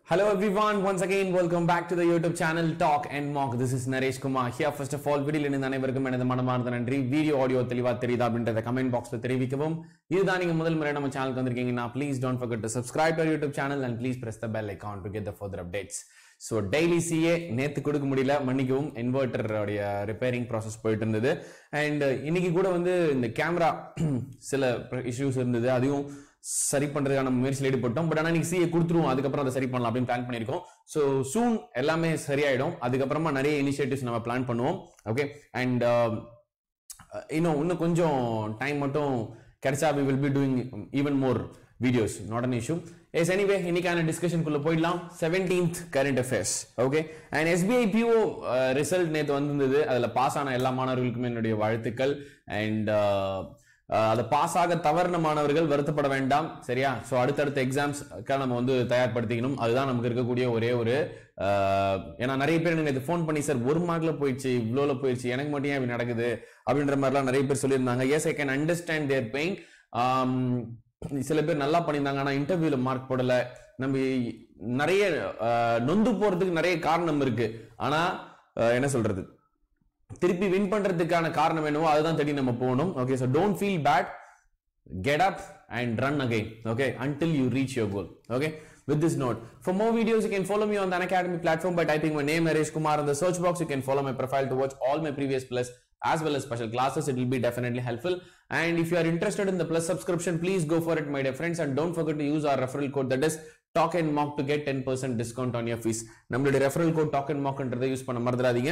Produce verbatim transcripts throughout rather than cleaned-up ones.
Hello everyone, once again welcome back to the YouTube channel Talk and Mock. This is Naresh Kumar here. First of all, video ல அனைவருக்கும் எனது மனமார்ந்த நன்றி. Video audio தெளிவா தெரியுதா அப்படின்றத கமெண்ட் பாக்ஸ்ல தெரிவிக்கவும். இதுதான் நீங்க முதல் முறை நம்ம சேனலுக்கு வந்திருக்கீங்கன்னா please don't forget to subscribe to our YouTube channel and please press the bell icon to get the further updates. So daily C A நேத்து கொடுக்க முடியல, மன்னிக்கவும், இன்வெர்ட்டர் உடைய ரிப்பேரிங் ப்ராசஸ் போயிட்டு இருந்தது. அண்ட் இன்னைக்கு கூட வந்து இந்த கேமரா சில இஷ்யூஸ் இருந்தது, அதுவும் சரி பண்றதுக்கான முயற்சியில் ஈடுபட்டோம். பட் ஆனா நீங்க சிஏ கொடுத்துருவோம், அதுக்கப்புறம் அதை சரி பண்ணலாம் அப்படின்னு பிளான் பண்ணிருக்கோம். ஸோ சூன் எல்லாமே சரியாயிடும். அதுக்கப்புறமா நிறைய இனிஷியேட்டிவ்ஸ் நம்ம பிளான் பண்ணுவோம். ஓகே, அண்ட் இன்னும் இன்னும் கொஞ்சம் டைம் மட்டும் கிடைச்சா we will be doing even more videos, not an issue. Yes, anyway, இன்னைக்கான டிஸ்கஷன் குள்ள போயிடலாம். seventeenth current affairs. Okay, and S B I P O result நேத்து வந்திருந்தது. அதுல பாஸ் ஆன எல்லா மாணவர்களுக்கும் என்னுடைய வாழ்த்துக்கள். அண்ட் அதை பாஸ் ஆக தவறின மாணவர்கள் வருத்தப்பட வேண்டாம், சரியா? ஸோ அடுத்தடுத்த எக்ஸாம்ஸ்க்காக நம்ம வந்து தயார்படுத்திக்கணும். அதுதான் நமக்கு இருக்கக்கூடிய ஒரே ஒரு, ஏன்னா நிறைய பேர் எனக்கு ஃபோன் பண்ணி சார் ஒரு மார்க்ல போயிடுச்சு, இவ்வளோல போயிடுச்சு, எனக்கு மட்டும் ஏன் இப்படி நடக்குது அப்படின்ற மாதிரிலாம் நிறைய பேர் சொல்லியிருந்தாங்க. Yes, I can understand their pain. சில பேர் நல்லா பண்ணியிருந்தாங்க, ஆனா இன்டர்வியூல மார்க் போடல. நம்ம நிறைய நொந்து போறதுக்கு நிறைய காரணம் இருக்கு. ஆனா என்ன சொல்றது, திருப்பி வின் பண்றதுக்கான காரணம் என்னவோ அதுதான் தேடி நம்ம போகணும். Okay, so don't feel bad, get up and run again, okay, until you reach your goal. Okay, with this note, for more videos you can follow me on the Unacademy platform by typing my name Naresh Kumar in the search box. You can follow my profile to watch all my previous plus as well as special classes. It will be definitely helpful. And if you are interested in the plus subscription, please go for it, my dear friends, and don't forget to use our referral code, that is Talk and Mock, to get ten percent discount on your fees. நம்மளுடைய referral code Talk and Mock ன்றதை use பண்ண மறந்துடாதீங்க.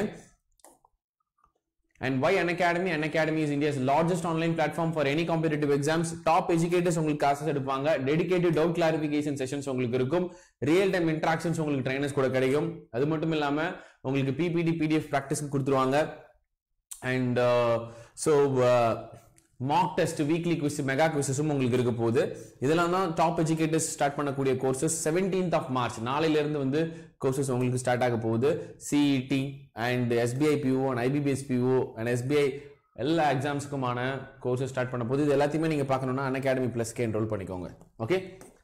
And why Unacademy? Unacademy is India's largest online platform for any competitive exams. Top educators உங்களுக்கு classes எடுப்பாங்க, dedicated doubt clarification sessions உங்களுக்கு இருக்கும், real time interactions உங்களுக்கு trainers கூட கிடைக்கும். அது மட்டும் இல்லாம உங்களுக்கு P P T P D F practice கொடுத்துருவாங்க. And uh, so uh, mock test, weekly quiz, mega quizzes உங்களுக்கு இருக்க போகுது. இதெல்லாம் தான் டாப் எஜுகேட்டர்ஸ் ஸ்டார்ட் பண்ணக்கூடிய கோர்சஸ். seventeenth of March நாளையில இருந்து வந்து கோர்சஸ் உங்களுக்கு ஸ்டார்ட் ஆக போகுது. C E T and S B I P O and I B B S P O and S B I எல்லா எக்ஸாம்ஸ்க்குமான கோர்சஸ் ஸ்டார்ட் பண்ண போகுது. இது எல்லாத்தையுமே நீங்க பார்க்கணும்னா Unacademy Plus க்கு என்ரோல் பண்ணிக்கோங்க. Okay,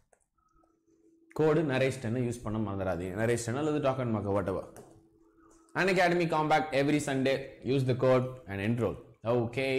code Naresh ten use பண்ண மறந்துடாதீங்க. நரேஷ் டென் அல்லது talk and mark, whatever. Unacademy come back every Sunday. Use the code and enroll. Okay.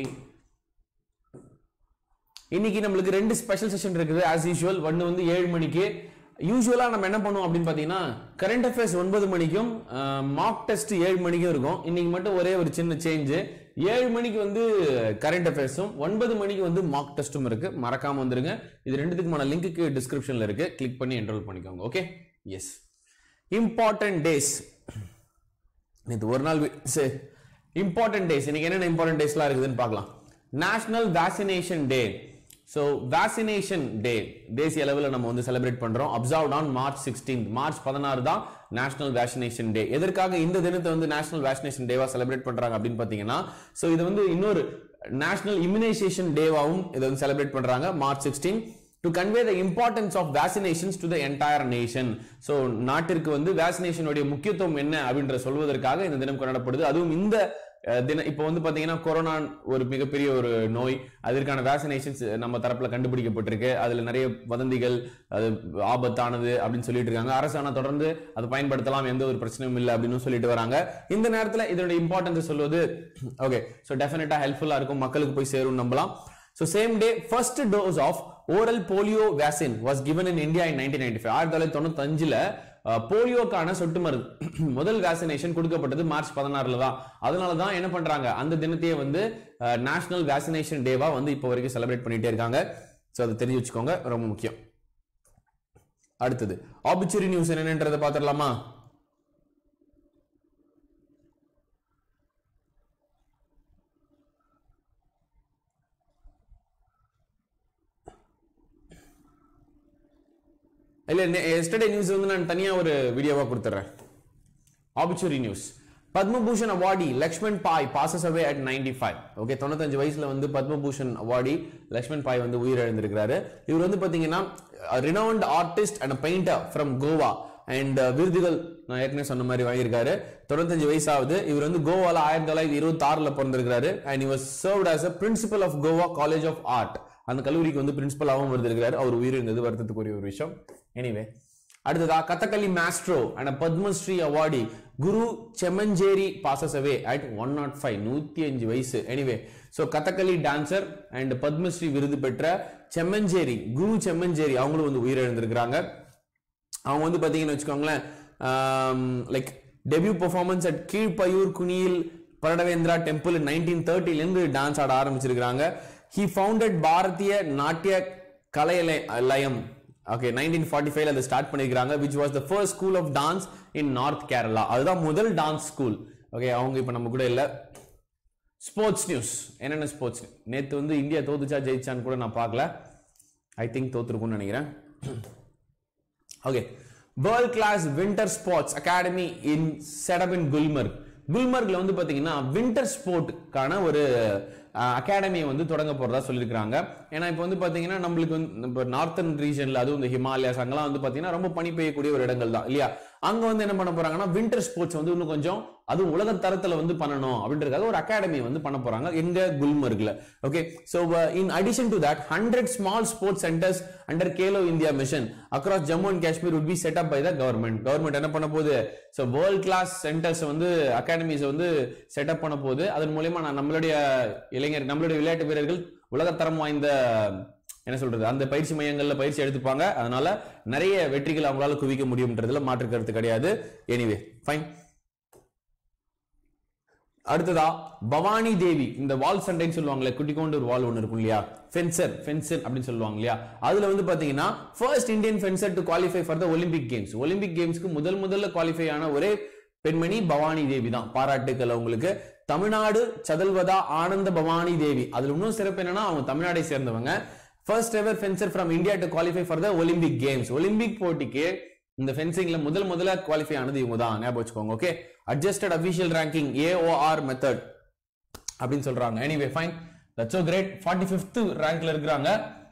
இன்னைக்கு நம்மளுக்கு ரெண்டு ஸ்பெஷல் செஷன் இருக்குது ஆஸ் யூஷுவல். ஒன்னு வந்து ஏழு மணிக்கு. யூஸ்வலா நம்ம என்ன பண்ணுவோம் அப்படின்னு பாத்தீங்கன்னா, கரண்ட் அஃபேர்ஸ் ஒன்பது மணிக்கும் மார்க் டெஸ்ட் ஏழு மணிக்கும் இருக்கும். இன்னைக்கு மட்டும் ஒரே ஒரு சின்ன சேஞ்ச். ஏழு மணிக்கு வந்து கரண்ட் அஃபேர்ஸும் ஒன்பது மணிக்கு வந்து மார்க் டெஸ்டும் இருக்கு. மறக்காம வந்துருங்க. இது ரெண்டுத்துக்குமான லிங்க்கு டிஸ்கிரிப்ஷன்ல இருக்கு, கிளிக் பண்ணி என்ரோல் பண்ணிக்கோங்க. Okay, yes. Important days. இது ஒரு நாள் இம்பார்ட்டன்ட் டேஸ். இன்னைக்கு என்னென்ன இம்பார்ட்டன்ட் டேஸ்லாம் இருக்குதுன்னு பார்க்கலாம். National vaccination day. So vaccination day தேசிய அளவில் நம்ம வந்து செலிப்ரேட் பண்றோம். observed on March sixteenth. March பதினாறு தான் நேஷனல் வேக்சினேஷன் டே. எதற்காக இந்த தினத்தை வந்து நேஷனல் வேக்சினேஷன் டேவா செலிப்ரேட் பண்றாங்க அப்படின்னு பாத்தீங்கன்னா, சோ இது வந்து இன்னொரு நேஷனல் இம்யூனைசேஷன் டேவாவும் இதை வந்து செலிப்ரேட் பண்றாங்க March sixteen, to convey the importance of vaccinations to the entire nation. So நாட்டிற்கு வந்து வேக்சினேஷன் உடைய முக்கியத்துவம் என்ன அப்படின்ற சொல்வதற்காக இந்த தினம் கொண்டாடப்படுது. அதுவும் இந்த தினம் இப்போ வந்து பாத்தீங்கன்னா கொரோனா ஒரு மிகப்பெரிய ஒரு நோய், அதற்கான வேக்சினேஷன்ஸ் நம்ம தரப்புல கண்டுபிடிக்கப்பட்டிருக்கு. அதுல நிறைய வதந்திகள், அது ஆபத்தானது அப்படின்னு சொல்லிட்டு இருக்காங்க. அரசாணை தொடர்ந்து அதை பயன்படுத்தலாம், எந்த ஒரு பிரச்சனையும் இல்லை அப்படின்னு சொல்லிட்டு வராங்க. இந்த நேரத்துல இதோட இம்பார்ட்டன்ஸ் சொல்வது ஓகே, சோ டெஃபினட்டா ஹெல்ப்ஃபுல்லா இருக்கும், மக்களுக்கு போய் சேரும் நம்பலாம். So same day, first dose of oral polio vaccine was given in India in nineteen ninety-five. ஆயிரத்தி தொள்ளாயிரத்தி தொண்ணூத்தி அஞ்சுல போலியோக்கான சொட்டு மருந்து முதல் வேக்சினேஷன் கொடுக்கப்பட்டது மார்ச் பதினாறுல தான். அதனாலதான் என்ன பண்றாங்க, அந்த தினத்தையே வந்து நேஷனல் வேக்சினேஷன் டேவா வந்து இப்போ வரைக்கும் செலிப்ரேட் பண்ணிட்டே இருக்காங்க. சோ அதை தெரிஞ்சு வச்சுக்கோங்க, ரொம்ப முக்கியம். அடுத்தது ஆபிச்சுரி நியூஸ் என்னன்றதை பாத்திரலாமா? இல்ல, எஸ்டர்டே நியூஸ் வந்து நான் தனியா ஒரு வீடியோவா கொடுத்துறேன். Obituary news. Padma Bhushan awardee Laxman Pai passes away at ninety-five. Okay, தொண்ணூத்தஞ்சு வயசுல வந்து பத்மபூஷன் அவார்டி லக்ஷ்மண் பாய் வந்து உயிரிழந்திருக்கிறாரு. இவர் வந்து பாத்தீங்கன்னா renowned artist and a painter from Goa. And விருதுகள் நான் ஏற்கனவே சொன்ன மாதிரி வாங்கியிருக்காரு. தொண்ணூத்தஞ்சு வயசாவது. இவர் வந்து கோவால ஆயிரத்தி தொள்ளாயிரத்தி இருபத்தி ஆறுல பிறந்திருக்காரு. And he was served as a principal of Goa College of Art. அந்த கல்லூரிக்கு வந்து பிரின்சிபலாவும் இருந்திருக்கிறாரு. அவர் உயிரிழந்தது வருத்தத்துக்குரிய ஒரு விஷயம். எனிவே, அடுத்ததா Kathakali maestro and a Padma Shri awardee Guru Chemanjeri passes away at one oh five நூத்தி அஞ்சு வயசு. anyway so Kathakali dancer and Padma Shri விருது பெற்ற செம்மஞ்சேரி குரு செம்மஞ்சேரி அவங்களும் வந்து உயிரிழந்திருக்காங்க. அவங்க வந்து பாத்தீங்கன்னா வெச்சுக்கோங்களேன் like debut performance at Keezhpayur குனியில் பரடவேந்திரா டெம்பிள் nineteen thirty ல இருந்து டான்ஸ் ஆட ஆரம்பிச்சிருக்காங்க. he founded பாரதிய நாட்டிய கலைலயம் okay nineteen forty-five ல அது ஸ்டார்ட் பண்ணிருக்காங்க which was the first school of dance in North Kerala. அதுதான் முதல் டான்ஸ் ஸ்கூல். ஓகே அவங்க இப்ப நம்ம கூட இல்ல. ஸ்போர்ட்ஸ் நியூஸ் என்னென்ன ஸ்போர்ட்ஸ் நேத்து வந்து இந்தியா தோத்துச்சா ஜெயிச்சான்னு கூட நான் பார்க்கல. ஐ திங்க் தோத்துருக்கும்னு நினைக்கிறேன். Okay world class winter sports academy in setup in Gulmarg. குல்மர்க்ல வந்து பாத்தீங்கன்னா வின்டர் ஸ்போர்ட்டுக்கான ஒரு அகாடமியை வந்து தொடங்க போறதா சொல்லியிருக்காங்க. ஏன்னா இப்போ வந்து பாத்தீங்கன்னா நம்மளுக்கு வந்து நார்த்தன் ரீஜன்ல அதுவும் இந்த ஹிமாலயாஸ் அங்கெல்லாம் வந்து பாத்தீங்கன்னா ரொம்ப பனி பெய்யக்கூடிய ஒரு இடங்கள் தான் இல்லையா. அங்க வந்து என்ன பண்ண போறாங்கன்னா வின்டர் ஸ்போர்ட்ஸ் வந்து இன்னும் கொஞ்சம் அது உலக தரத்துல வந்து பண்ணணும் அப்படின்றதுக்காக ஒரு அகாடமி வந்து பண்ண போறாங்க எங்க குல்மர்க்ல. Okay so in addition to that hundred small sports centres under Khelo India mission across Jammu and Kashmir would be set up by the government. Government என்ன பண்ண போகுது சோ வேர்ல்ட் கிளாஸ் சென்டர்ஸ் வந்து அகாடமிஸ் வந்து செட்டப் பண்ண போகுது. அதன் மூலமா நம்மளுடைய இளைஞர் நம்மளுடைய விளையாட்டு வீரர்கள் உலகத்தரம் வாய்ந்த என்ன சொல்றது அந்த பயிற்சி மையங்கள்ல பயிற்சி எடுத்துப்பாங்க. அதனால நிறைய வெற்றிகள் அவங்களால குவிக்க முடியும்ன்றதுல மாற்று கருத்து கிடையாது. Anyway fine. அடுத்ததா பவானி தேவி இந்த வால் சண்டைன்னு சொல்லுவாங்களே குட்டிக்கோண்டு ஒரு வால் ஒன்னு இருக்கும் இல்லையா ஃபென்சர் ஃபென்சர் அப்படின்னு சொல்லுவாங்க இல்லையா. அதுல வந்து பாத்தீங்கன்னா first Indian fencer to qualify for the Olympic games. Olympic கேம்ஸ்க்கு முதல் முதல்ல குவாலிஃபை ஆன ஒரே பெண்மணி பவானி தேவி தான். பாராட்டுக்கள் உங்களுக்கு. தமிழ்நாடு சதல்வதா ஆனந்த பவானி தேவி. அதுல இன்னும் சிறப்பு என்னன்னா அவங்க தமிழ்நாடை சேர்ந்தவங்க. First ever fencer from India to qualify for the Olympic games. Olympic போட்டிக்கு இந்த ஃபென்சிங்ல முதல் முதல்ல குவாலிஃபை ஆனது இவங்க தான். ஞாபகம் வச்சுக்கோங்க. Okay adjusted official ranking A O R method அப்படின்னு சொல்றாங்க. Anyway fine that's so great. forty-fifth ரேங்க்ல இருக்காங்க.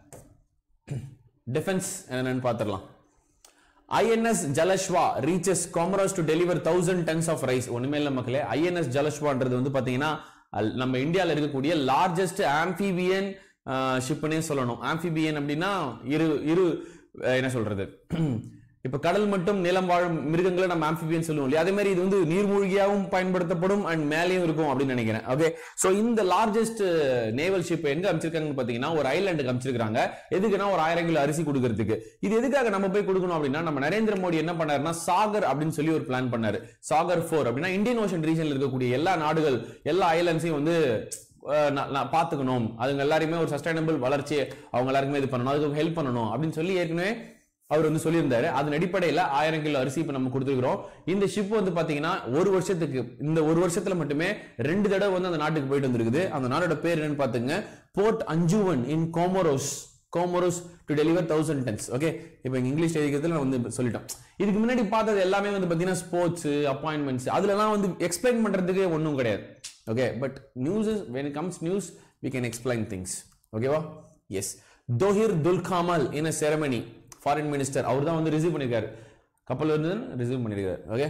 டிஃபென்ஸ் என்னன்னு பாத்துறலாம். I N S Jalashwa reaches Comoros to deliver one thousand tons of rice. ஒண்ணுமே இல்ல மக்களே. I N S Jalashwaன்றது வந்து பாத்தீங்கன்னா நம்ம இந்தியால இருக்கக்கூடிய லார்ஜஸ்ட் ஆம்பிபியன் ஷிப்னே சொல்லணும். ஆம்பிபியன் அப்படின்னா இரு இரு என்ன சொல்றது இப்ப கடல் மட்டும் நிலம் வாழும் மிருகங்களை நம்ம ஆம்பிபியன் சொல்லுவோம் இல்லையா. அதே மாதிரி இது வந்து நீர்மூழ்கியாவும் பயன்படுத்தப்படும் அண்ட் மேலேயும் இருக்கும் அப்படின்னு நினைக்கிறேன். ஓகே சோ இந்த லார்ஜஸ்ட் நேவல் ஷிப் எங்க அமைச்சிருக்காங்கன்னு பாத்தீங்கன்னா ஒரு ஐலாண்டுக்கு அமைச்சிருக்காங்க. எதுக்குன்னா ஒரு ஆயிரம் கிலோ அரிசி கொடுக்கறதுக்கு. இது எதுக்காக நம்ம போய் கொடுக்கணும் அப்படின்னா நம்ம நரேந்திர மோடி என்ன பண்ணாருன்னா சாகர் அப்படின்னு சொல்லி ஒரு பிளான் பண்ணாரு. சாகர் போர் அப்படின்னா இந்தியன் ஓஷன் ரீஜன்ல இருக்கக்கூடிய எல்லா நாடுகள் எல்லா ஐலாண்ட்ஸையும் வந்து பாத்துக்கணும். அதுங்க எல்லாருமே ஒரு சஸ்டைனபிள் வளர்ச்சி அவங்க எல்லாருக்குமே இது பண்ணணும் அதுக்கு ஹெல்ப் பண்ணணும் அப்படின்னு சொல்லி ஏற்கனவே அவர் வந்து சொல்லியிருந்தாரு. அதன் அடிப்படையில ஆயிரம் கிலோ அரிசி இப்ப நம்ம கொடுத்துருக்கிறோம். இந்த ஷிப் வந்து பாத்தீங்கன்னா ஒரு வருஷத்துக்கு இந்த ஒரு வருஷத்துல மட்டுமே ரெண்டு தடவை வந்து அந்த நாட்டுக்கு போயிட்டு வந்திருக்குது. அந்த நாடோட பேர் என்னன்னு பாத்துங்க port Anjouan in Comoros. Comoros to deliver thousand tons. Okay இப்போ இங்கிலீஷ் எழுதிக்கிறதுல நான் வந்து சொல்லிட்டோம். இதுக்கு முன்னாடி பார்த்தது எல்லாமே வந்து பாத்தீங்கன்னா ஸ்போர்ட்ஸ் அப்பாயின்மெண்ட்ஸ் அதுலலாம் வந்து எக்ஸ்பிளைன் பண்றதுக்கு ஒன்றும் கிடையாது. Okay but news is when it comes news we can explain things. ஓகேவா yes Dhoihir Dhoulkamal in a ceremony foreign minister அவர் தான் வந்து ரிசீவ் பண்ணிருக்காரு. கப்பல் வந்து ரிசீவ் பண்ணிருக்காரு. ஓகே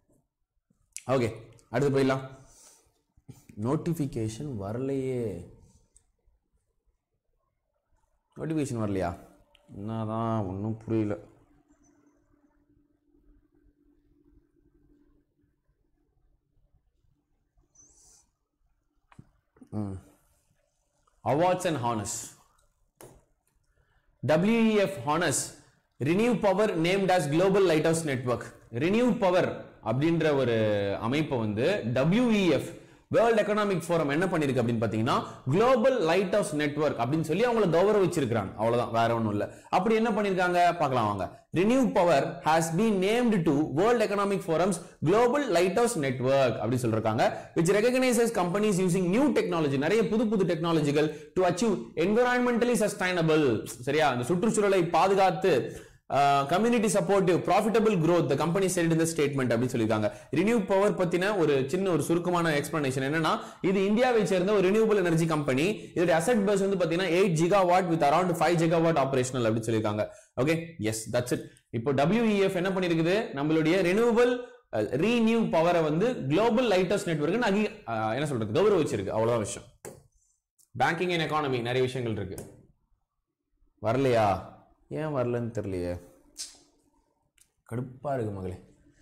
ஓகே அடுத்து போயிடலாம். நோட்டிபிகேஷன் வரலையே. நோட்டிபிகேஷன் வரலையா என்னதான் ஒன்றும் புரியல. Awards and honors. W E F honors Renew Power named as Global Lighthouse Network. Renew Power அப்படின்ற ஒரு அமைப்பை வந்து W E F world economic forum என்ன பண்ணிருக்கு அப்படின்னு பாத்தீங்கன்னா குளோபல் லைட் ஹவுஸ் நெட்வொர்க் அப்படின்னு சொல்லி அவங்கள கௌரவிச்சிருக்காங்க. அவ்வளவுதான் வேற ஒண்ணும் இல்ல. அப்படி என்ன பண்ணிருக்காங்க பார்க்கலாம் வாங்க. Renew Power has been named to World Economic Forum's Global Lighthouse Network அப்படி சொல்றாங்க which recognizes companies using new technology நிறைய புது புது டெக்னாலஜிகள் to achieve environmentally sustainable சரியா அந்த சுற்றுச்சூழலை பாதுகாத்து community supportive profitable growth the company said in the statement அப்படி சொல்லிருக்காங்க. ரினியூ பவர் பத்தின ஒரு சின்ன ஒரு சுருக்கமான எக்ஸ்பிளனேஷன் என்னன்னா இது இந்தியாவை சேர்ந்த ஒரு ரினியூவபிள் எனர்ஜி கம்பெனி. இதோட அசெட் பேஸ் வந்து பாத்தீங்கன்னா eight gigawatt with around five gigawatt operational அப்படி சொல்லிருக்காங்க. Okay yes that's it. இப்போ W E F என்ன பண்ணிருக்குது நம்மளுடைய ரினியூவபிள் ரீனியூ பவரை வந்து குளோபல் லைட் ஹவுஸ் நெட்வொர்க் என்ன சொல்றது கௌரவிச்சிருக்கு. அவ்வளவுதான் விஷயம். பேங்கிங் அண்ட் எக்கானமி நிறைய விஷயங்கள் இருக்கு. வரலையா ஏன் வரலன்னு தெரியலையே. கடுப்பா இருக்கு மகளே.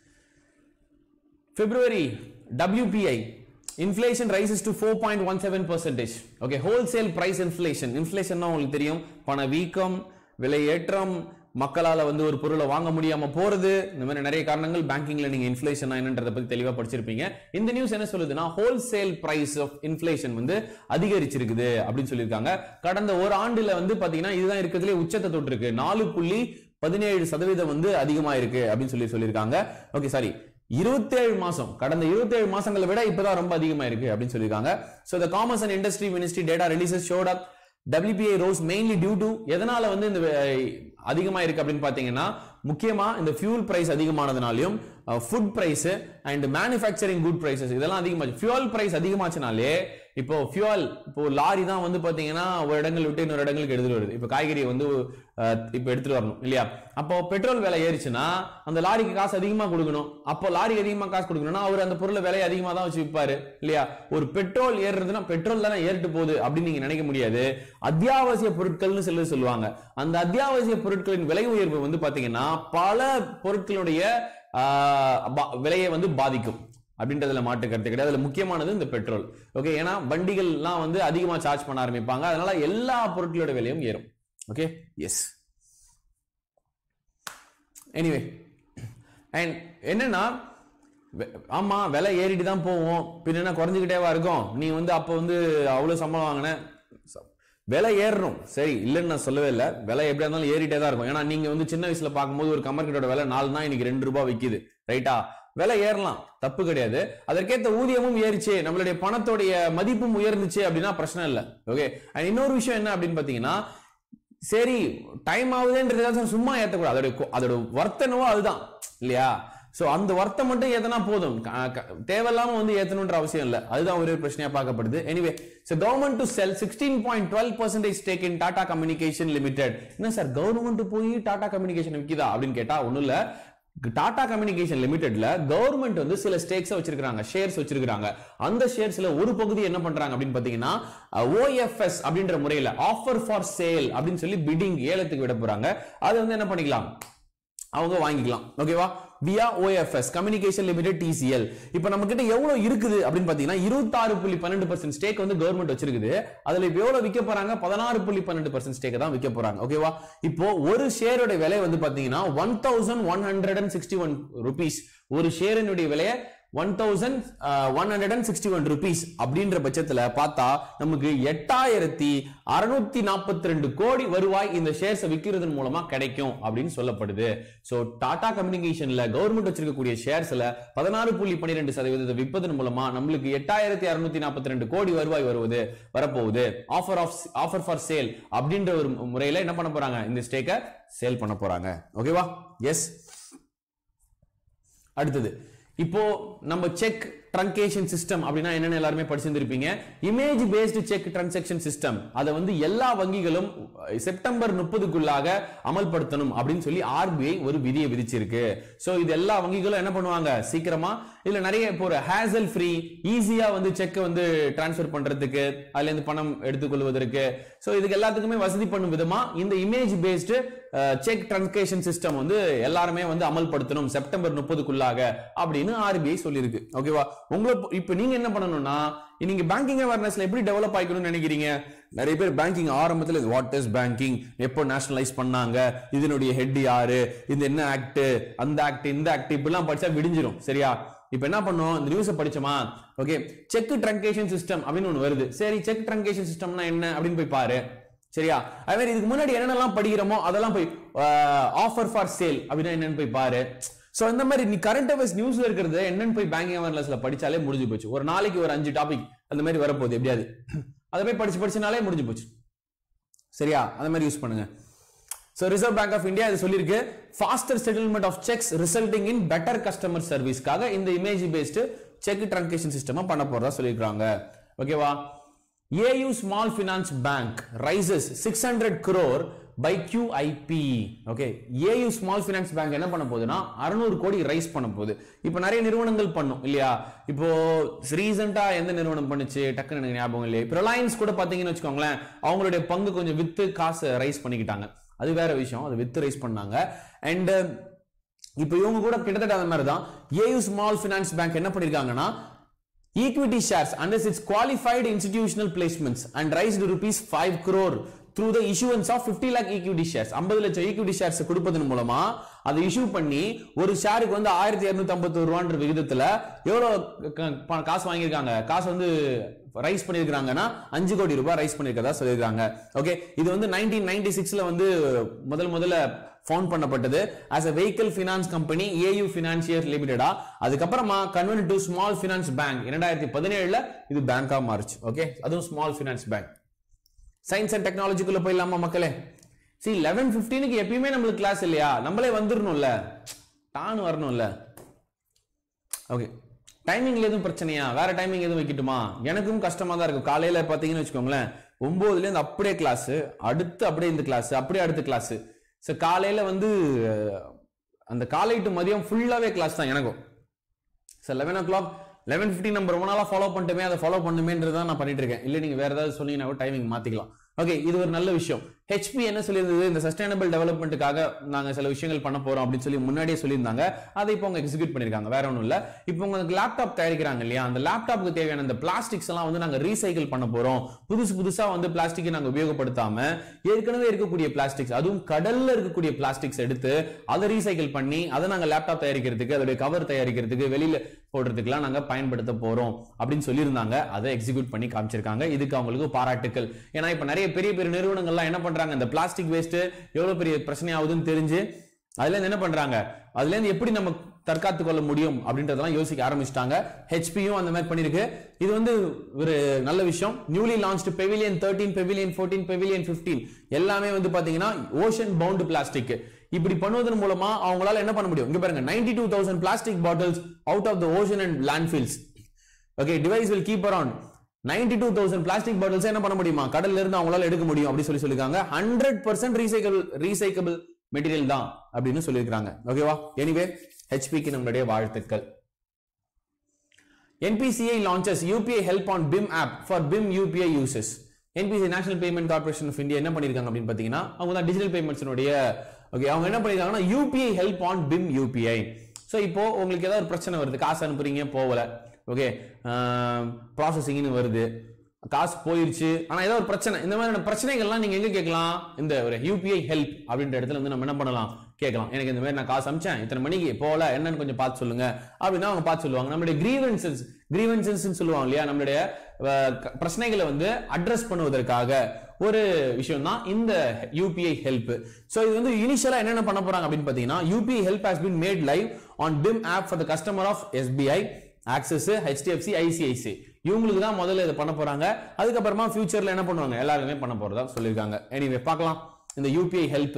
February W P I inflation rises to four point one seven percent. Okay, wholesale price inflation. Inflation na உங்களுக்கு தெரியும், பண வீக்கம், விலை ஏற்றம், மக்களால வந்து ஒரு பொருளை வாங்க முடியாம போறது, இந்த மாதிரி நிறைய காரணங்கள். பேங்கிங்ல நீங்க இன்ஃப்ளேஷன் என்னன்றத பத்தி தெளிவா படிச்சிருப்பீங்க. இந்த நியூஸ் என்ன சொல்லுதுன்னா ஹோல்சேல் பிரைஸ் ஆஃப் இன்ஃப்ளேஷன் வந்து அதிகரிச்சிருக்குது அப்படின்னு சொல்லியிருக்காங்க. கடந்த ஒரு ஆண்டுல வந்து பாத்தீங்கன்னா இதுதான் இருக்கிறதுலே உச்சத்தை தொட்டு இருக்கு. நாலு புள்ளி பதினேழு சதவீதம் வந்து அதிகமா இருக்கு அப்படின்னு சொல்லி சொல்லியிருக்காங்க. ஓகே, சாரி, இருபத்தேழு மாசம், கடந்த இருபத்தேழு மாசங்களை விட இப்பதான் ரொம்ப அதிகமா இருக்கு அப்படின்னு சொல்லியிருக்காங்க. So the Commerce and Industry Ministry data releases showed up W P I rose mainly due to, எதனால வந்து இந்த அதிகமா இருக்கு அப்படின்னு பாத்தீங்கன்னா முக்கியமா இந்த ஃபியூல் பிரைஸ் அதிகமானதுனாலையும் food price and manufacturing good prices இதெல்லாம் அதிகமாச்சு. ஃபியூல் பிரைஸ் அதிகமாச்சுனாலே இப்போ ஃபியூல் இப்போ லாரி தான் வந்து பாத்தீங்கன்னா ஒரு இடங்கள் விட்டு இன்னொரு இடங்களுக்கு எடுத்துட்டு வருது. இப்போ காய்கறி வந்து இப்போ எடுத்துட்டு வரணும் இல்லையா? அப்போ பெட்ரோல் விலை ஏறிச்சுன்னா அந்த லாரிக்கு காசு அதிகமா கொடுக்கணும். அப்போ லாரி அதிகமா காசு கொடுக்கணும்னா அவர் அந்த பொருளை விலை அதிகமா தான் வச்சு விற்பாரு இல்லையா? ஒரு பெட்ரோல் ஏறுறதுன்னா பெட்ரோல் தானே ஏறிட்டு போகுது அப்படின்னு நீங்க நினைக்க முடியாது. அத்தியாவசிய பொருட்கள்னு சொல்லி சொல்லுவாங்க. அந்த அத்தியாவசிய பொருட்களின் விலை உயர்வு வந்து பாத்தீங்கன்னா பல பொருட்களுடைய விலையை வந்து பாதிக்கும் அப்படின்றதுல மாற்று கருத்து கிடையாது. அதுல முக்கியமானது இந்த பெட்ரோல். ஓகே, ஏன்னா வண்டிகள் எல்லாம் வந்து அதிகமா சார்ஜ் பண்ண ஆரம்பிப்பாங்க, அதனால எல்லா பொருட்களோட விலையும் ஏறும். Okay, S. எனிவே, அண்ட் என்னன்னா ஆமா விலை ஏறிட்டு தான் போவோம், பின்ன குறைஞ்சுக்கிட்டேவா இருக்கும். நீ வந்து அப்ப வந்து அவ்வளவு சம்பளம் வாங்கின, விலை ஏறணும் சரி இல்லைன்னு நான் சொல்லவே இல்லை. விலை எப்படியா இருந்தாலும் ஏறிட்டே தான் இருக்கும். ஏன்னா நீங்க வந்து சின்ன வயசுல பார்க்கும்போது ஒரு கமர்கட்டோட விலை நாலுனா இன்னைக்கு ரெண்டு ரூபாய் விற்கிது, ரைட்டா? விலை ஏறலாம், தப்பு கிடையாது. அதற்கேற்ற ஊதியமும் ஏறிச்சு, நம்மளுடைய பணத்தோடைய மதிப்பும் உயர்ந்துச்சு அப்படின்னா பிரச்சனை இல்லை. ஓகே, அண்ட் இன்னொரு விஷயம் என்ன அப்படின்னு பாத்தீங்கன்னா, சரி டைம் ஆகுதுன்றது சும்மா ஏற்றக்கூடாது. அதோட அதோட வர்த்தனவோ அதுதான் இல்லையா? சோ அந்த வர்த்தம் மட்டும் ஏத்தனா போதும், தேவையில்லாம வந்து ஏத்தணும்ன்ற அவசியம் இல்ல. அதுதான் ஒரே பிரச்சனையா பார்க்கப்படுது. Anyway, so government to sell sixteen point one two percent stake in Tata Communication Limited. என்ன சார் கவர்மெண்ட் போய் டாடா கம்யூனிகேஷன் விக்குதா அப்படின்னு கேட்டா ஒண்ணும் இல்ல. டாடா கம்யூனிகேஷன் லிமிடெட்ல கவர்மெண்ட் வந்து சில ஸ்டேக்ஸ் வச்சிருக்காங்க, ஷேர்ஸ் வச்சிருக்காங்க. அந்த ஷேர்ஸ்ல ஒரு பகுதி என்ன பண்றாங்க அப்படின்னு பாத்தீங்கன்னா O F S அப்படின்ற முறையில ஆஃபர் ஃபார் சேல் அப்படின்னு சொல்லி பிடிங் ஏலத்துக்கு விட போறாங்க. அது வந்து என்ன பண்ணிக்கலாம், அவங்க வாங்கிக்கலாம். ஓகேவா? via O F S Communication Limited T C L. இப்போ நம்ம கிட்ட எவ்வளவு இருக்குது அப்படின்னு பாத்தீங்கன்னா இருபத்தாறு புள்ளி பன்னெண்டு பர்சன்ட் ஸ்டேக் வந்து கவர்மெண்ட் வச்சிருக்குது. அதுல இப்ப எவ்வளவு விற்க போறாங்க, பதினாறு புள்ளி பன்னெண்டு பர்சன்ட் ஸ்டேக் தான் விற்க போறாங்க. ஓகேவா? இப்போ ஒரு ஷேரோட விலை வந்து பாத்தீங்கன்னா one thousand one hundred and sixty one rupees. ஒரு ஷேரினுடைய விலையை one thousand one hundred and sixty one rupees அப்படின்ற பட்சத்துல பார்த்தா நமக்கு எட்டாயிரத்தி அறுநூத்தி நாற்பத்தி ரெண்டு கோடி வருவாய் இந்த ஷேர்ஸ் விற்கிறதன் மூலமா கிடைக்கும் அப்படின்னு சொல்லப்படுது. சோ டாடா கம்யூனிகேஷன்ல கவர்மெண்ட் வச்சிருக்கக்கூடிய ஷேர்ஸ்ல பதினாறு புள்ளி பன்னிரெண்டு சதவீதத்தை விற்பதன் மூலமா நம்மளுக்கு எட்டாயிரத்தி அறுநூத்தி நாற்பத்தி ரெண்டு கோடி வருவாய் வருவது வரப்போகுது. Offer of offer for sale அப்படின்ற ஒரு முறையில என்ன பண்ண போறாங்க, இந்த ஸ்டேக்கை சேல் பண்ண போறாங்க. ஓகேவா? எஸ். அடுத்தது, இப்போ நம்ம செக் ட்ரங்கேஷன் சிஸ்டம் அப்படின்னா என்னன்னு எல்லாருமே படிச்சிருந்திருப்பீங்க. Image based cheque transaction system அதை வந்து எல்லா வங்கிகளும் செப்டம்பர் முப்பதுக்குள்ளாக அமல்படுத்தணும் அப்படின்னு சொல்லி ஆர் பி ஐ ஒரு விதியை விதிச்சிருக்கு. சோ இது எல்லா வங்கிகளும் என்ன பண்ணுவாங்க, சீக்கிரமா இல்ல நிறைய இப்போ ஒரு ஹேசல் ஃப்ரீ ஈஸியா வந்து செக் வந்து டிரான்ஸ்ஃபர் பண்றதுக்கு, அதுல இருந்து பணம் எடுத்துக்கொள்வதற்கு, சோ இதுக்கு எல்லாத்துக்குமே வசதி பண்ணும் விதமா இந்த image based cheque transaction system வந்து எல்லாருமே வந்து அமல்படுத்தணும் செப்டம்பர் முப்பதுக்குள்ளாக அப்படின்னு ஆர் பி ஐ சொல்லியிருக்கு. ஓகேவா? உங்களுக்கு இப்ப நீங்க என்ன பண்ணணும்னா, நீங்க பேங்கிங் அவேர்னஸ்ல எப்படி டெவலப் ஆயிக்கணும்னு நினைக்கிறீங்க? நிறைய பேர் பேங்கிங் ஆரம்பத்துல வாட் இஸ் பேங்கிங், எப்போ நேஷனலைஸ் பண்ணாங்க, இதனுடைய ஹெட் யாரு, இது என்ன ஆக்ட், அந்த ஆக்ட், இந்த ஆக்ட் இப்படிலாம் படிச்சா விடிஞ்சிரும். சரியா? இப்ப என்ன பண்ணோம், இந்த நியூஸ் படிச்சோமா, ஓகே, செக் ட்ரங்கேஷன் சிஸ்டம் அப்படின்னு ஒண்ணு வருது. சரி, செக் ட்ரங்கேஷன் சிஸ்டம்னா என்ன அப்படின்னு போய் பாரு. சரியா? அதே மாதிரி இதுக்கு முன்னாடி என்னென்னலாம் படிக்கிறோமோ அதெல்லாம் போய் ஆஃபர் ஃபார் சேல் அப்படின்னா என்னன்னு போய் பாரு. சோ இந்த மாதிரி நீ கரண்ட் அஃபேர்ஸ் நியூஸ்ல இருக்கிறது என்னன்னு போய் பேங்கிங் அவேர்னஸ்ல படிச்சாலே முடிஞ்சு போச்சு. ஒரு நாளைக்கு ஒரு அஞ்சு டாபிக் அந்த மாதிரி வரப்போகுது எப்படியாது, அதை போய் படிச்சு படிச்சனாலே முடிஞ்சு போச்சு. சரியா? அந்த மாதிரி யூஸ் பண்ணுங்க. So Reserve Bank of India இது சொல்லிருக்கு, faster settlement of checks resulting in better customer service காக இந்த image based check truncation system பண்ண போறதா சொல்லிருக்காங்க. ஓகேவா? A U Small Finance Bank rises six hundred crore by Q I P. Okay, A U Small Finance Bank என்ன பண்ண போகுதுன்னா அறுநூறு கோடி ரைஸ் பண்ண போகுது. இப்போ நிறைய நிறுவனங்கள் பண்ணும் இல்லையா? இப்போ ரீசெண்டா எந்த நிறுவனம் பண்ணுச்சு டக்குன்னு எனக்கு ஞாபகம் இல்லையே. இப்போ ரிலையன்ஸ் கூட பாத்தீங்கன்னு வச்சுக்கோங்களேன், அவங்களுடைய பங்கு கொஞ்சம் வித்து காசு ரைஸ் பண்ணிக்கிட்டாங்க. அது வேற விஷயம், அது வித்து ரைஸ் பண்ணாங்க. அண்ட் இப்போ இவங்க கூட கிட்டத்தட்ட அந்த மாதிரி தான் ஏயு ஸ்மால் ஃபைனான்ஸ் பேங்க் என்ன பண்ணிருக்காங்கன்னா equity shares under its qualified institutional placements and raised rupees five crore through the issuance of fifty lakh equity shares. ஐம்பது லட்சம் equity shares கொடுப்பதன் மூலமா அதை இஷ்யூ பண்ணி ஒரு ஷேருக்கு வந்து ஆயிரத்தி இருநூத்தி ஐம்பத்தி ஒரு ரூபான்ற விகிதத்துல எவ்வளவு காசு வாங்கியிருக்காங்க, காசு வந்து ரைஸ் பண்ணிருக்காங்கன்னா அஞ்சு கோடி ரூபாய் ரைஸ் பண்ணிருக்கதா சொல்லியிருக்காங்க. ஓகே, இது வந்து நைன்டீன் நைன்டி சிக்ஸ்ல வந்து முதல் முதல்ல ஃபவுண்ட் பண்ணப்பட்டது as a vehicle finance company AU Financiers Limited. அதுக்கப்புறமா convert to small finance bank இரண்டாயிரத்தி பதினேழுல இது பேங்கா மாறுச்சு. ஓகே, அதுவும் small finance bank. Science and டெக்னாலஜிக்குள்ள போயிடலாமா மக்களே? see eleven fifteen க்கு எப்பயுமே நம்மளுக்கு கிளாஸ் இல்லையா, நம்மளே வந்துடணும்ல, டான் வரணும்ல. ஓகே, டைமிங்ல எதுவும் பிரச்சனையா, வேற டைமிங் எதுவும் வைக்கட்டுமா? எனக்கும் கஷ்டமா தான் இருக்கும். காலையில பாத்தீங்கன்னு வச்சுக்கோங்களேன், ஒன்பதுல இருந்து அப்படியே கிளாஸ், அடுத்து அப்படியே இந்த கிளாஸ், அப்படியே அடுத்த கிளாஸ். சோ காலையில வந்து அந்த காலை டு மதியம் ஃபுல்லாவே கிளாஸ் தான் எனக்கும். Sir eleven o'clock eleven fifteen number ரொம்ப நாளா ஃபாலோ பண்ணிட்டுமே அதை ஃபாலோ பண்ணுமேன்றதான் நான் பண்ணிட்டு இருக்கேன். இல்லை நீங்க வேற ஏதாவது சொன்னீங்கன்னா டைமிங் மாத்திக்கலாம். ஓகே, இது ஒரு நல்ல விஷயம். ஹெச்பி என்ன சொல்லியிருந்தது, இந்த சஸ்டைனபிள் டெவலப்மெண்ட்டுக்காக நாங்க சில விஷயங்கள் பண்ண போறோம் அப்படின்னு சொல்லி முன்னாடியே சொல்லியிருந்தாங்க. அதை இப்போ அவங்க எக்ஸிக்யூட் பண்ணிருக்காங்க. வேற ஒன்றும் இல்ல, இப்போ உங்களுக்கு லேப்டாப் தயாரிக்கிறாங்க இல்லையா, அந்த லேப்டாப்புக்கு தேவையான இந்த பிளாஸ்டிக்ஸ் எல்லாம் வந்து நாங்க ரீசைக்கிள் பண்ண போறோம். புதுசு புதுசா வந்து பிளாஸ்டிக்கை நாங்க உபயோகப்படுத்தாம ஏற்கனவே இருக்கக்கூடிய பிளாஸ்டிக்ஸ், அதுவும் கடல்ல இருக்கக்கூடிய பிளாஸ்டிக்ஸ் எடுத்து அதை ரீசைக்கிள் பண்ணி அதை நாங்க லேப்டாப் தயாரிக்கிறதுக்கு, அதோட கவர் தயாரிக்கிறதுக்கு, வெளியில போடுறதுக்குலாம் நாங்க பயன்படுத்த போறோம் அப்படின்னு சொல்லியிருந்தாங்க. அதை எக்ஸிக்யூட் பண்ணி காமிச்சிருக்காங்க. இதுக்கு அவங்களுக்கு பாராட்டுக்கள். ஏன்னா இப்ப நிறைய பெரிய பெரிய நிறுவனங்கள்லாம் என்ன பண்றாங்க, இந்த பிளாஸ்டிக் வேஸ்ட் எவ்வளவு பெரிய பிரச்சனை ஆகுதுன்னு தெரிஞ்சு அதுல இருந்து என்ன பண்றாங்க, அதுல இருந்து எப்படி நம்ம தற்காத்து கொள்ள முடியும் அப்படின்றதெல்லாம் யோசிக்க ஆரம்பிச்சிட்டாங்க. ஹெச்பியும் அந்த மாதிரி பண்ணிருக்கு. இது வந்து ஒரு நல்ல விஷயம். Newly launched pavilion thirteen, pavilion fourteen, pavilion fifteen எல்லாமே வந்து பாத்தீங்கன்னா ஓஷன் பவுண்ட் பிளாஸ்டிக். இப்படி பண்ணுவதன் மூலமா அவங்களால என்ன பண்ண முடியும், இங்க பாருங்க, ninety two thousand plastic bottles out of the ocean and landfills. Okay, device will keep around ninety two thousand plastic bottles என்ன பண்ண முடியுமா, கடல்ல இருந்து அவங்களால எடுக்க முடியும் அப்படி சொல்லி சொல்லிருக்காங்க. hundred percent recyclable recyclable material தான் அப்படின்னு சொல்லியிருக்காங்க. ஓகேவா? எனிவே ஹெச்பிக்கு நம்மளுடைய வாழ்த்துக்கள். N P C I launches U P I help on B I M app for B I M U P I users. N P C I National Payment Corporation of India என்ன பண்ணிருக்காங்க அப்படின்னு பாத்தீங்கன்னா, அவங்க தான் digital பேமெண்ட்ஸ்னுடைய okay அவங்க என்ன பண்ணிருக்காங்கன்னா U P I help on B I M U P I. So இப்போ உங்களுக்கு ஏதாவது ஒரு பிரச்சனை வருது, காசு அனுப்புறீங்க போகல, ஓகே ப்ராசஸிங்னு வருது, காசு போயிருச்சு, ஆனா ஏதோ ஒரு பிரச்சனை, இந்த மாதிரியான பிரச்சனைகள்லாம் நீங்க எங்க கேட்கலாம், இந்த ஒரு U P I ஹெல்ப் அப்படின்ற இடத்துல வந்து நம்ம என்ன பண்ணலாம், கேட்கலாம். எனக்கு இந்த மாதிரி நான் காசு அமிச்சேன், இத்தனை மணிக்கு போகல, என்னன்னு கொஞ்சம் பார்த்து சொல்லுங்க அப்படின்னா அவங்க பார்த்து சொல்லுவாங்க. நம்மளுடைய கிரீவன்சஸ் கிரீவன்சஸ் சொல்லுவாங்க இல்லையா, நம்மளுடைய பிரச்சனைகளை வந்து அட்ரஸ் பண்ணுவதற்காக ஒரு விஷயம் தான் இந்த U P I help. So இது வந்து இனிஷியலா என்னென்ன பண்ண போறாங்க அப்படின்னு பாத்தீங்கன்னா, U P I help has been made live on B I M app for the customer of S B I, Axis, H D F C, I C I C I. இவங்களுக்கு தான் முதல்ல இதை பண்ண போறாங்க. அதுக்கப்புறமா ஃபியூச்சர்ல என்ன பண்ணுவாங்க, எல்லாருமே பண்ண போறதா சொல்லியிருக்காங்க. எனிவே பார்க்கலாம். இந்த U P I ஹெல்ப்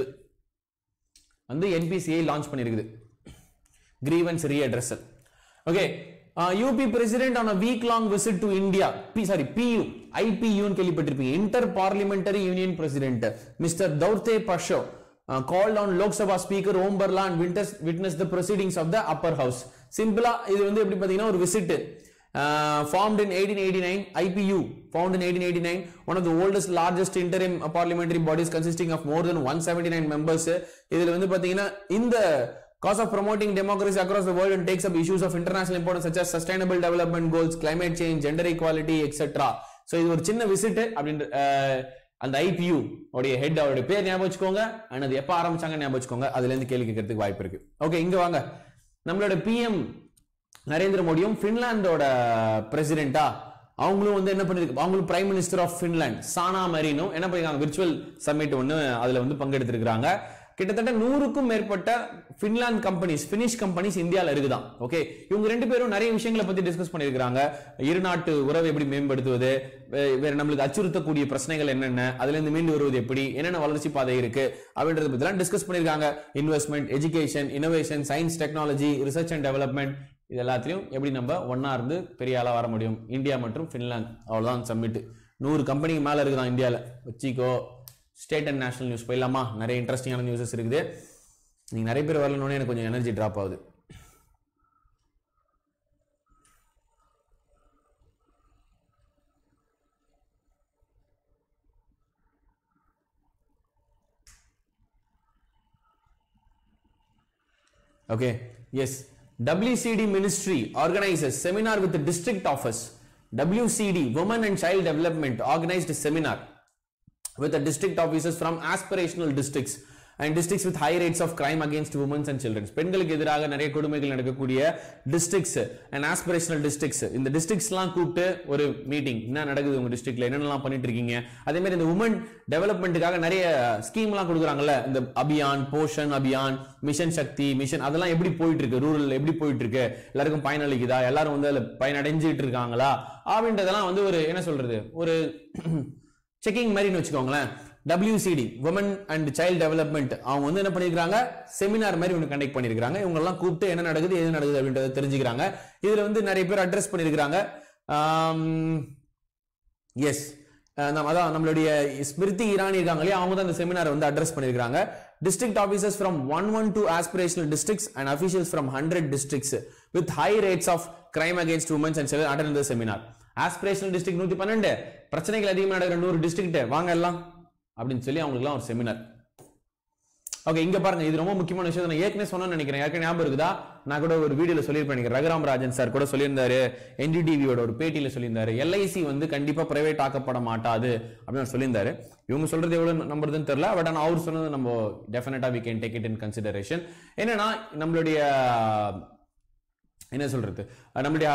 வந்து N P C I launch பண்ணிருக்குது, grievance redressal. Okay, U P president on a week long visit to India. P sorry P U I P U ன்னு கேள்விப்பட்டிருப்பீங்க. Inter Parliamentary Union President Mister Daute Pasho uh, called on Lok Sabha Speaker Om Birla and witnessed witnessed the proceedings of the upper house. Simply இது வந்து எப்படி பாத்தீங்கன்னா ஒரு visit. Uh, formed in eighteen eighty-nine, I P U found in eighteen eighty-nine, one of the oldest largest interim parliamentary bodies consisting of more than one hundred seventy-nine members. இதுல வந்து பாத்தீங்கன்னா இந்த cause of promoting democracy across the world and takes up issues of international importance such as sustainable development goals, climate change, gender equality, et cetera. So இது ஒரு சின்ன visit அப்படின்ற அந்த I P U உடைய ஹெட் அவருடைய பேர் ஞாபகம் வச்சுக்கோங்க, and அது எப்ப ஆரம்பிச்சாங்க ஞாபகம் வச்சுக்கோங்க. அதுல இருந்து கேள்வி கேட்கறதுக்கு வாய்ப்பு இருக்கு. ஓகே, இங்க வாங்க. நம்மளோட P M நரேந்திர மோடியும் பின்லாந்தோட பிரசிடென்டா அவங்களும் வந்து என்ன பண்ணிருக்கு, அவங்களும் prime minister of Finland Sanna மரினும் என்ன பண்ணிருக்காங்க, விர்ச்சுவல் சம்மிட் ஒன்னு அதுல வந்து பங்கெடுத்திருக்காங்க. கிட்டத்தட்ட நூறுக்கும் மேற்பட்ட பின்லாந்து கம்பெனிஸ், பினிஷ் கம்பெனிஸ் இந்தியாவில் இருக்குதான். ஓகே, இவங்க ரெண்டு பேரும் நிறைய விஷயங்களை பத்தி டிஸ்கஸ் பண்ணிருக்காங்க. இரு நாட்டு உறவை எப்படி மேம்படுத்துவது, வேற நம்மளுக்கு அச்சுறுத்தக்கூடிய பிரச்சனைகள் என்னென்ன, அதுல இருந்து மீண்டு வருவது எப்படி, என்னென்ன வளர்ச்சி பாதை இருக்கு அப்படின்றத பத்தி எல்லாம் டிஸ்கஸ் பண்ணிருக்காங்க. Investment, education, innovation, science, technology, research and development, இது எல்லாத்தையும் எப்படி நம்ம ஒன்னா இருந்து பெரிய ஆளா வர முடியும், இந்தியா மற்றும் பின்லாந்து. அவ்வளவுதான் சம்மிட். நூறு கம்பெனிக்கு மேல இருக்குதான் இந்தியாவில். வச்சிக்கோ. ஸ்டேட் அண்ட் நேஷனல் நியூஸ் போயிடலாமா? நிறைய இன்ட்ரெஸ்டிங்கான நியூஸஸ் இருக்குது. நீங்க நிறைய பேர் வரலன்னு எனக்கு கொஞ்சம் எனர்ஜி டிராப் ஆகுது. Okay, yes, W C D ministry organizes seminar with the district office. W C D, women and child development, organized a seminar with the district officers from aspirational districts and districts with high rates of crime against women and children. பெண்களுக்கு எதிராக நிறைய கொடுமைகள் நடக்கக்கூடிய districts and aspirational districts, இந்த districtsலாம் கூப்பிட்டு ஒரு meeting, என்ன நடக்குது உங்க டிஸ்ட்ரிக்ட்ல, என்னென்னலாம் பண்ணிட்டு இருக்கீங்க, அதே மாதிரி இந்த உமன் டெவலப்மெண்ட்டுக்காக நிறைய ஸ்கீம்லாம் கொடுக்குறாங்கல்ல, இந்த அபியான், போஷன் அபியான், மிஷன் சக்தி, மிஷன், அதெல்லாம் எப்படி போயிட்டு இருக்கு, ரூரல் எப்படி போயிட்டு இருக்கு, எல்லாருக்கும் பயனளிக்குதா, எல்லாரும் வந்து அதில் பயனடைஞ்சிட்டு இருக்காங்களா அப்படின்றதெல்லாம் வந்து ஒரு என்ன சொல்றது, ஒரு செக்கிங் மாதிரின்னு வச்சுக்கோங்களேன். W C D, Women and Child Development, அவங்க வந்து என்ன பண்ணிருக்காங்க, செமினார் மாதிரி ஒன்று கண்டக்ட் பண்ணிருக்காங்க. இவங்க எல்லாம் கூப்பிட்டு என்ன நடக்குது எது நடக்குது அப்படின்றத தெரிஞ்சுக்கிறாங்க. இதுல வந்து நிறைய பேர் அட்ரஸ் பண்ணிருக்காங்க. எஸ், அதான் நம்மளுடைய ஸ்மிருதி இரானி இருக்காங்க இல்லையா, அவங்க தான் இந்த செமினார் வந்து அட்ரஸ் பண்ணிருக்காங்க. District officers from one hundred twelve aspirational districts and officials from one hundred districts with high rates of crime against women and children attended the seminar. Aspirational district நூத்தி பன்னெண்டு, பிரச்சனைகள் அதிகமாக நடக்கிற நூறு டிஸ்ட்ரிக்ட் வாங்க எல்லாம் அப்படின்னு சொல்லி அவங்களுக்குலாம் ஒரு செமினார். ஓகே, இங்க பாருங்க, இது ரொம்ப முக்கியமான விஷயம். நான் ஏற்கனவே சொன்னேன்னு நினைக்கிறேன், ஏற்கனவே ஞாபகம் இருக்குதா, நான் கூட ஒரு வீடியோல சொல்லியிருப்பேன், ரகுராம் ராஜன் சார் கூட சொல்லியிருந்தாரு, என்டிடிவியோட ஒரு பேட்டியில சொல்லியிருந்தாரு, எல்ஐசி வந்து கண்டிப்பா பிரைவேட் ஆக்கப்பட மாட்டாது அப்படின்னு சொல்லியிருந்தாரு. இவங்க சொல்றது எவ்வளவு நம்புறதுன்னு தெரியல, பட் ஆனால் அவர் சொன்னது நம்ம டெஃபினட்டா we can take it in consideration. என்னன்னா நம்மளுடைய என்ன சொல்றது, நம்மளுடைய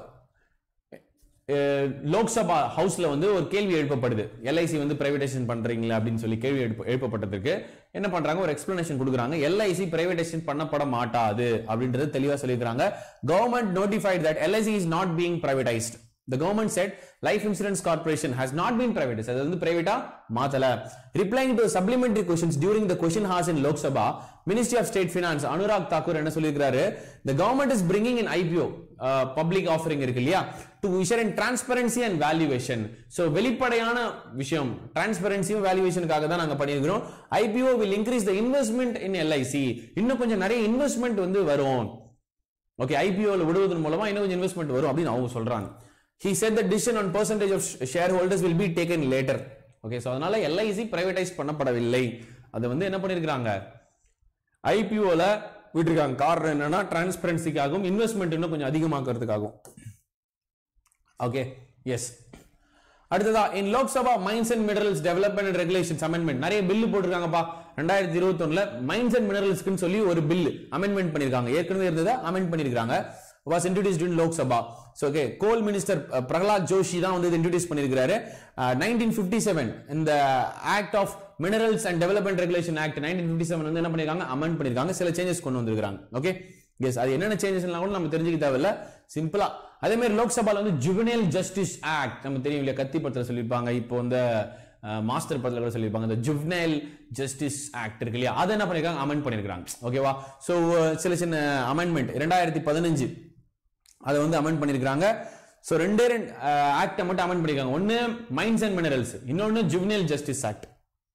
லோக்சபா ஹவுஸ்ல வந்து ஒரு கேள்வி எழுப்பப்படுது, எல்ஐசி வந்து பிரைவேடைசேஷன் பண்றீங்களா அப்படின்னு சொல்லி கேள்வி எழுப்பப்பட்டதுக்கு என்ன பண்றாங்க, ஒரு எக்ஸ்பிளனேஷன் கொடுக்குறாங்க. எல்ஐசி பிரைவேடைசேஷன் பண்ணப்பட மாட்டாது அப்படின்றது தெளிவா சொல்லியிருக்காங்க. Government notified that LIC is not being privatised. The government said Life Insurance Corporation has not been privatized. அது வந்து பிரைவேட்டா மாத்தல. Replying to supplementary questions during the question hours in Lok Sabha, Ministry of State Finance Anurag Thakur என்ன சொல்லியிருக்காரு, the government is bringing in I P O, uh, public offering இருக்கு இல்லையா, to ensure in transparency and valuation. So வெளிப்படையான விஷயம், transparency valuationக்காக தான் நாங்க பண்ணியிருக்கிறோம். I P O will increase the investment in L I C. இன்னும் கொஞ்சம் நிறைய இன்வெஸ்ட்மெண்ட் வந்து வரும். ஓகே, I P O ல விடுவதன் மூலமா இன்னும் கொஞ்சம் இன்வெஸ்ட்மெண்ட் வரும் அப்படின்னு அவங்க சொல்றாங்க. He said the decision on percentage of shareholders will be taken later. Okay, so அதனால L I C பிரைவேடைஸ் பண்ணப்படவில்லை. அது வந்து என்ன பண்ணிருக்காங்க, I P O ல விட்டுருக்காங்க. காரணம் என்னன்னா டிரான்ஸ்பரன்சிக்காகவும் இன்வெஸ்ட்மெண்ட் இன்னும் கொஞ்சம் அதிகமாக்குறதுக்காகவும். Okay, yes. அடுத்ததா, in Lok Sabha Mines and Minerals Development and Regulations Amendment, நிறைய பில் போட்டுருக்காங்கப்பா. ரெண்டாயிரத்தி இருபத்தி ஒண்ணுல மைன்ஸ் அண்ட் மினரல்ஸ்க்கு சொல்லி ஒரு பில் அமெண்ட்மெண்ட் பண்ணிருக்காங்க. ஏற்கனவே இருந்ததை அமெண்ட் பண்ணிருக்காங்க. was introduced in Lok Sabha. So okay, coal minister uh, Prahlad Joshi தான் வந்து introduce பண்ணிருக்காரு. uh, nineteen fifty-seven இந்த Act of Minerals and Development Regulation Act nineteen fifty-seven வந்து என்ன பண்ணிருக்காங்க, அமெண்ட் பண்ணிருக்காங்க. சில சேஞ்சஸ் கொண்டு வந்திருக்காங்க. ஓகே, எஸ், அது என்னென்ன சேஞ்சஸ் எல்லாம் கூட நம்ம தெரிஞ்சுக்க தேவையில்ல, சிம்பிளா. அதே மாதிரி லோக் சபால வந்து ஜுவனைல் ஜஸ்டிஸ் ஆக்ட் நம்ம தெரியும் இல்லையா, கத்தி பத்திர சொல்லியிருப்பாங்க, இப்போ வந்து மாஸ்டர் பத்தில கூட சொல்லியிருப்பாங்க, இந்த ஜுவனைல் ஜஸ்டிஸ் ஆக்ட் இருக்கு இல்லையா, அதை என்ன பண்ணிருக்காங்க, அமெண்ட் பண்ணிருக்காங்க. ஓகேவா, சோ சில சின்ன அமெண்ட்மெண்ட் ரெண்டாயிரத்தி பதினஞ்சு அதை வந்து அமெண்ட் பண்ணிருக்காங்க. சோ ரெண்டே ரெண்டு ஆக்ட் மட்டும் அமெண்ட் பண்ணிருக்காங்க. ஒன்னு மைன்ஸ் அண்ட் மினரல்ஸ், இன்னொன்னு ஜுவனைல் ஜஸ்டிஸ் ஆக்ட்.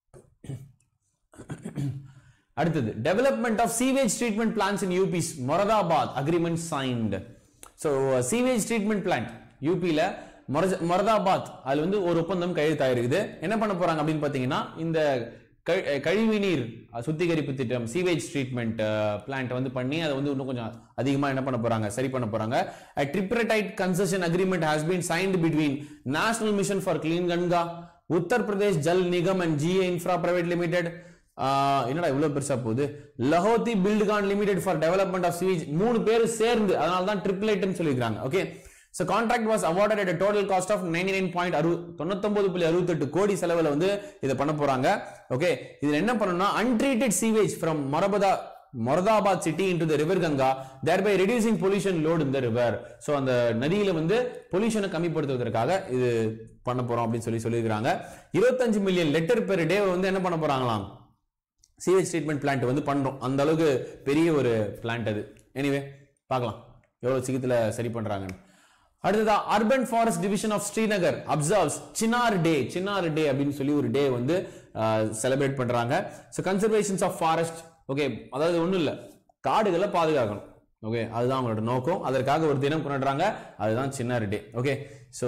அடுத்தது development of sewage treatment plans in UP's Moradabad agreement signed. So sewage treatment plant யூபில மொரதாபாத், அதுல வந்து ஒரு ஒப்பந்தம் கையெழுத்தாயிருக்குது. என்ன பண்ண போறாங்க அப்படின்னு பாத்தீங்கன்னா, இந்த கழிவுநீர் சுத்திகரிப்பு திட்டம் சீவேஜ் ட்ரீட்மெண்ட் பிளான்ட் வந்து பண்ணி அதை வந்து இன்னும் கொஞ்சம் அதிகமா என்ன பண்ண போறாங்க, சரி பண்ண போறாங்க. A tripartite concession agreement has been signed between National Mission for Clean Ganga, Uttar Pradesh Jal Nigam and G A Infra Private Limited. என்னடா இவ்வளவு பெருசா போகுது, Lahoti Buildcon limited for development of sewage, மூணு பேர் சேர்ந்து, அதனால தான் ட்ரிப்ளேட்னு சொல்லிருக்காங்க. Okay, so contract was awarded at a total cost of ninety-nine point ninety-nine புள்ளி அறுபத்தெட்டு கோடி செலவுல வந்து இத பண்ண போறாங்க. ஓகே, இதுல என்ன பண்ணனும்னா, untreated sewage from Morabada Moradabad city into the river Ganga, thereby reducing pollution load in the river. So அந்த நதியில வந்து பொல்யூஷனை கம்மிப்படுத்துவதற்காக இது பண்ண போறோம் அப்படின்னு சொல்லி சொல்லிருக்காங்க. இருபத்தஞ்சு மில்லியன் லிட்டர் பெர் டே வந்து என்ன பண்ண போறாங்களாம், சீவேஜ் ட்ரீட்மெண்ட் பிளான்ட் வந்து பண்றோம். அந்த அளவுக்கு பெரிய ஒரு பிளான்ட் அது. எனிவே பார்க்கலாம் எவ்வளவு சீக்கிரத்துல சரி பண்றாங்கன்னு. அடுத்ததா, urban forest division of Srinagar observes Chinar day. Chinar day அப்படின்னு சொல்லி ஒரு டே வந்து செலிப்ரேட் பண்றாங்க. So conservations of forest. Okay, அதாவது ஒன்றும் இல்லை, காடுகளை பாதுகாக்கணும். ஓகே, அதுதான் அவங்களோட நோக்கம். அதற்காக ஒரு தினம் கொண்டாடுறாங்க, அதுதான் Chinar day. Okay, so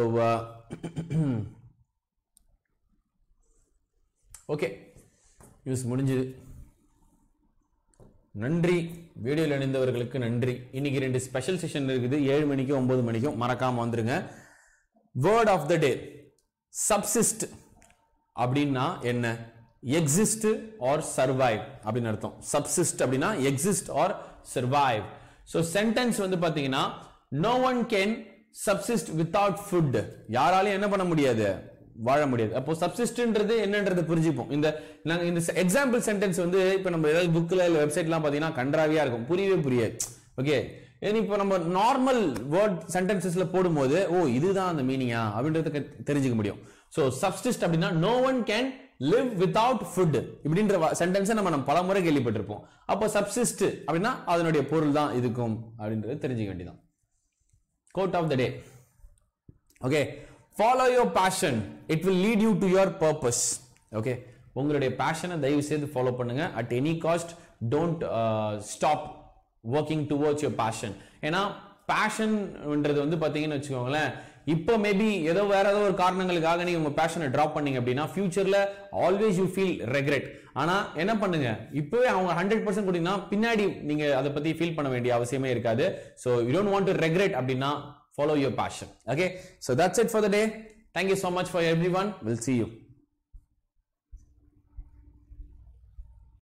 okay, news முடிஞ்சது. நன்றி. வீடியோல இணைந்தவர்களுக்கு நன்றி. இன்னைக்கு ரெண்டு ஸ்பெஷல் செஷன் இருக்குது, ஏழு மணிக்கு ஒன்பது மணிக்கும் மறக்காம வந்துருங்க. Word of the day, subsist அப்படின்னா என்ன? எக்ஸிஸ்ட் ஆர் சர்வைவ் அப்படின்னு அர்த்தம். சப்சிஸ்ட் அப்படின்னா exist or survive. So sentence வந்து பாத்தீங்கன்னா, no one can subsist without food. யாராலையும் என்ன பண்ண முடியாது, வாழ முடியாது. அப்போ சப்சிஸ்ட்ன்றது என்னன்றது புரிஞ்சுப்போம். இந்த நாங்க இந்த எக்ஸாம்பிள் சென்டென்ஸ் வந்து இப்ப நம்ம ஏதாவது புக்ல இல்ல வெப்சைட்லாம் பாத்தீங்கன்னா கன்றாவியா இருக்கும், புரியவே புரியாது. ஓகே, இப்போ நம்ம நார்மல் வேர்ட் சென்டென்சஸ்ல போடும்போது ஓ இதுதான் அந்த மீனிங்கா அப்படின்றத தெரிஞ்சுக்க முடியும். ஸோ சப்சிஸ்ட் அப்படின்னா no one can live without food இப்படின்ற சென்டென்ஸை நம்ம நம்ம பல முறை கேள்விப்பட்டிருப்போம். அப்போ சப்சிஸ்ட் அப்படின்னா அதனுடைய பொருள் தான் இதுக்கும் அப்படின்றது தெரிஞ்சுக்க வேண்டியதான். Quote of the day. Okay, follow your passion, it will lead you to your purpose. Okay, உங்களுடைய passion தயவு செய்து ஃபாலோ பண்ணுங்க. at any cost don't uh, stop working towards your passion. ஏன்னா passionன்றது வந்து பாத்தீங்கன்னு வச்சுக்கோங்களேன், இப்போ மேபி ஏதோ வேற ஏதோ ஒரு காரணங்களுக்காக நீங்க உங்க பேஷனை டிராப் பண்ணீங்க அப்படின்னா ஃபியூச்சர்ல ஆல்வேஸ் யூ ஃபீல் ரெக்ரெட். ஆனா என்ன பண்ணுங்க, இப்பவே அவங்க ஹண்ட்ரட் பர்சன்ட் கொடுத்தீங்கன்னா பின்னாடி நீங்க அதை பத்தி ஃபீல் பண்ண வேண்டிய அவசியமே இருக்காது. So you don't want to regret அப்படின்னா follow your passion. Okay, so that's it for the day. Thank you so much for everyone. We'll see you.